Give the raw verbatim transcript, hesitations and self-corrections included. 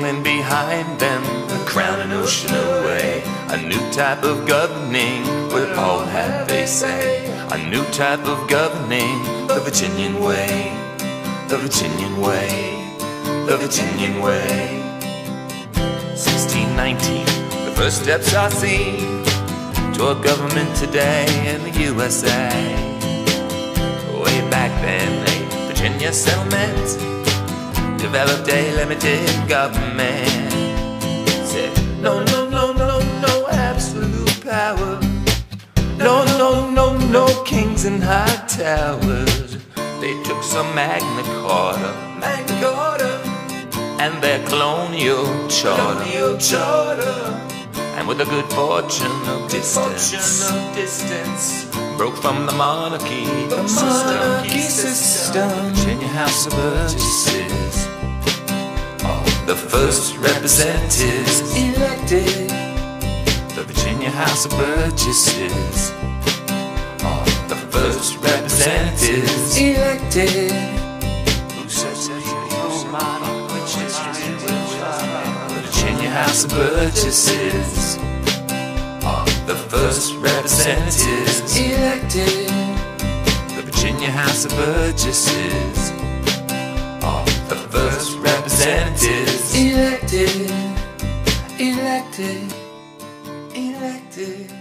trailing behind them, a crown an ocean away. A new type of governing, would all have they say. A new type of governing, the Virginian way, the Virginian way, the Virginian way. sixteen nineteen, the first steps are seen to a government today in the U S A. Way back then, a Virginia settlement developed a limited government. Said, no, no, no, no, no absolute power. No, no, no, no kings and high towers. They took some Magna Carta, Magna Carta, and their colonial charter, colonial charter. And with a good fortune of distance, fortune of distance, broke from the monarchy, the monarchy system. Virginia House of Burgesses, oh, the first representatives elected. The Virginia House of Burgesses, oh, the first representatives elected. Who says that the old model, which history will follow? The Virginia House of Burgesses, oh, the first representatives elected. The Virginia House of Burgesses, oh, the first representatives elected, elected, elected.